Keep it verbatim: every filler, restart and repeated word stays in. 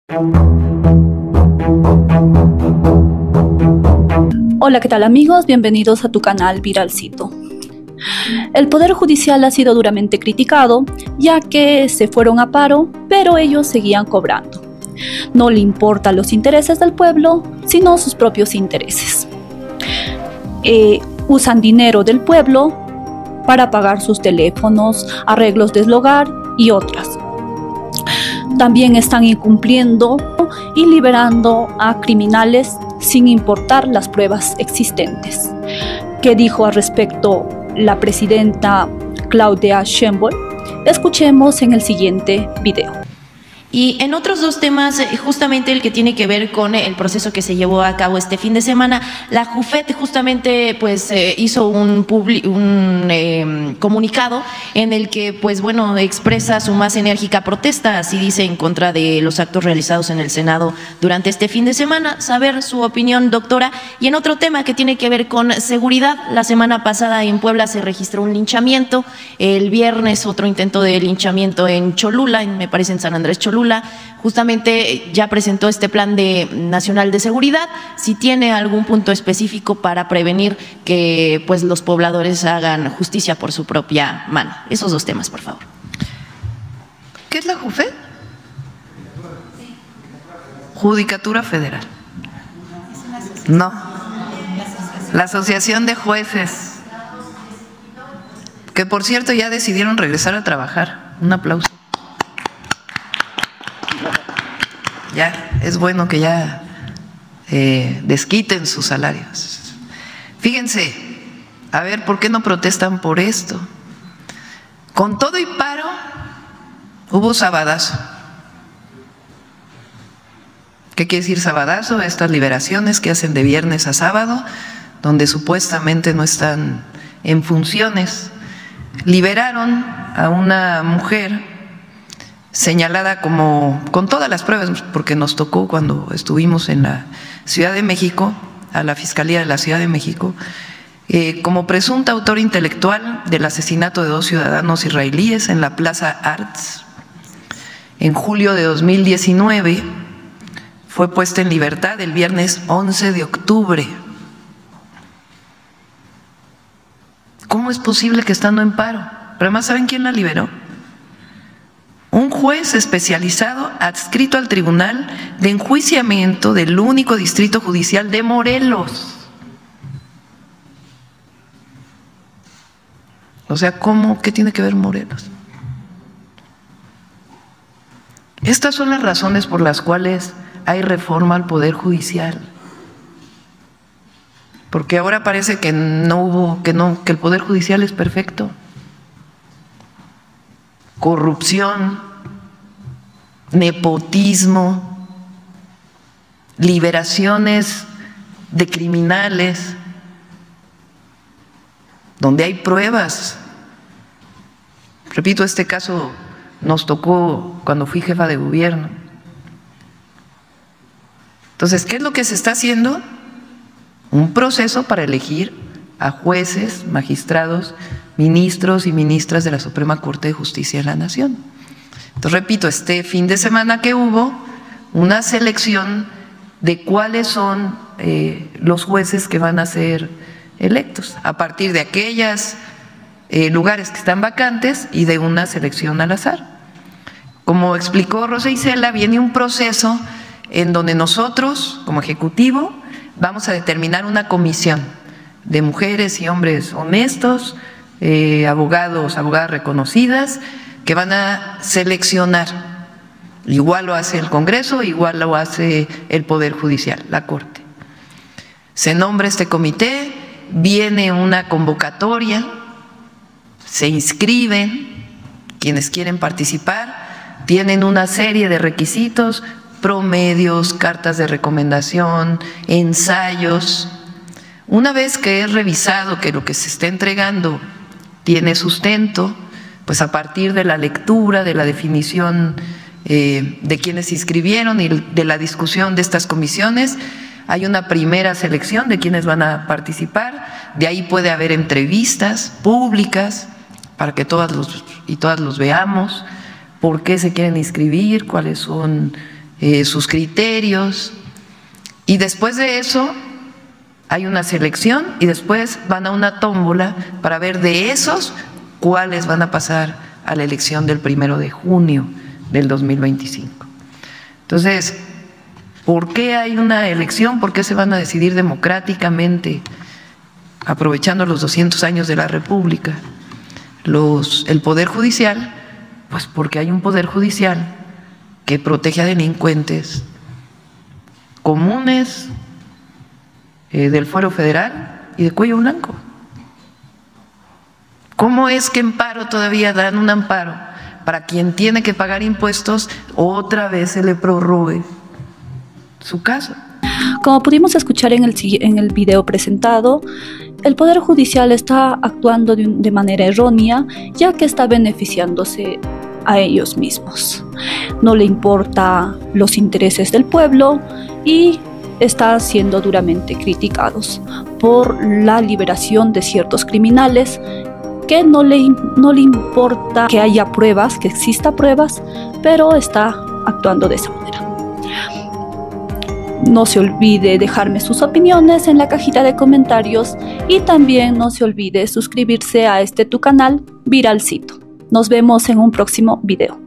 Hola, ¿qué tal amigos? Bienvenidos a tu canal Viralcito. El Poder Judicial ha sido duramente criticado, ya que se fueron a paro, pero ellos seguían cobrando. No le importan los intereses del pueblo, sino sus propios intereses. Eh, usan dinero del pueblo para pagar sus teléfonos, arreglos del hogar y otras. También están incumpliendo y liberando a criminales sin importar las pruebas existentes. ¿Qué dijo al respecto la presidenta Claudia Sheinbaum? Escuchemos en el siguiente video. Y en otros dos temas, justamente el que tiene que ver con el proceso que se llevó a cabo este fin de semana, la JUFET justamente pues eh, hizo un, un eh, comunicado en el que pues bueno expresa su más enérgica protesta, así dice, en contra de los actos realizados en el Senado durante este fin de semana. Saber su opinión, doctora. Y en otro tema que tiene que ver con seguridad, la semana pasada en Puebla se registró un linchamiento, el viernes otro intento de linchamiento en Cholula, en, me parece en San Andrés Cholula. Justamente ya presentó este plan de, nacional de seguridad, si tiene algún punto específico para prevenir que pues los pobladores hagan justicia por su propia mano. Esos dos temas, por favor. ¿Qué es la JUFED? Judicatura Federal. No, la Asociación de Jueces, que por cierto ya decidieron regresar a trabajar. Un aplauso. Ya, es bueno que ya eh, desquiten sus salarios. Fíjense, a ver, ¿por qué no protestan por esto? Con todo y paro, hubo sabadazo. ¿Qué quiere decir sabadazo? Estas liberaciones que hacen de viernes a sábado, donde supuestamente no están en funciones. Liberaron a una mujer señalada como, con todas las pruebas, porque nos tocó cuando estuvimos en la Ciudad de México, a la Fiscalía de la Ciudad de México, eh, como presunta autora intelectual del asesinato de dos ciudadanos israelíes en la Plaza Arts. En julio de dos mil diecinueve fue puesta en libertad el viernes once de octubre. ¿Cómo es posible que estando en paro? Pero además, ¿saben quién la liberó? Un juez especializado adscrito al Tribunal de Enjuiciamiento del único distrito judicial de Morelos. O sea, ¿cómo? ¿Qué tiene que ver Morelos? Estas son las razones por las cuales hay reforma al Poder Judicial. Porque ahora parece que no hubo, que no, que el Poder Judicial es perfecto. Corrupción, nepotismo, liberaciones de criminales, donde hay pruebas. Repito, este caso nos tocó cuando fui jefa de gobierno. Entonces, ¿qué es lo que se está haciendo? Un proceso para elegir a jueces, magistrados, ministros y ministras de la Suprema Corte de Justicia de la Nación. Entonces, repito, este fin de semana que hubo una selección de cuáles son eh, los jueces que van a ser electos, a partir de aquellos eh, lugares que están vacantes y de una selección al azar. Como explicó Rosa Isela, viene un proceso en donde nosotros, como Ejecutivo, vamos a determinar una comisión de mujeres y hombres honestos, Eh, abogados, abogadas reconocidas, que van a seleccionar. Igual lo hace el Congreso, igual lo hace el Poder Judicial, la Corte. Se nombra este comité, viene una convocatoria, se inscriben quienes quieren participar, tienen una serie de requisitos, promedios, cartas de recomendación, ensayos. Una vez que es revisado que lo que se está entregando tiene sustento, pues a partir de la lectura, de la definición eh, de quienes se inscribieron y de la discusión de estas comisiones, hay una primera selección de quienes van a participar. De ahí puede haber entrevistas públicas para que todas los y todas los veamos, por qué se quieren inscribir, cuáles son eh, sus criterios, y después de eso hay una selección y después van a una tómbola para ver de esos cuáles van a pasar a la elección del primero de junio del dos mil veinticinco. Entonces, ¿por qué hay una elección? ¿Por qué se van a decidir democráticamente, aprovechando los doscientos años de la República, los, el Poder Judicial? Pues porque hay un Poder Judicial que protege a delincuentes comunes, eh, del Fuero Federal y de cuello blanco. ¿Cómo es que en paro todavía dan un amparo para quien tiene que pagar impuestos, otra vez se le prorrogue su caso? Como pudimos escuchar en el, en el video presentado, el Poder Judicial está actuando de, de manera errónea, ya que está beneficiándose a ellos mismos. No le importa los intereses del pueblo y está siendo duramente criticados por la liberación de ciertos criminales que no le, no le importa que haya pruebas, que exista pruebas, pero está actuando de esa manera. No se olvide dejarme sus opiniones en la cajita de comentarios y también no se olvide suscribirse a este tu canal Viralcito. Nos vemos en un próximo video.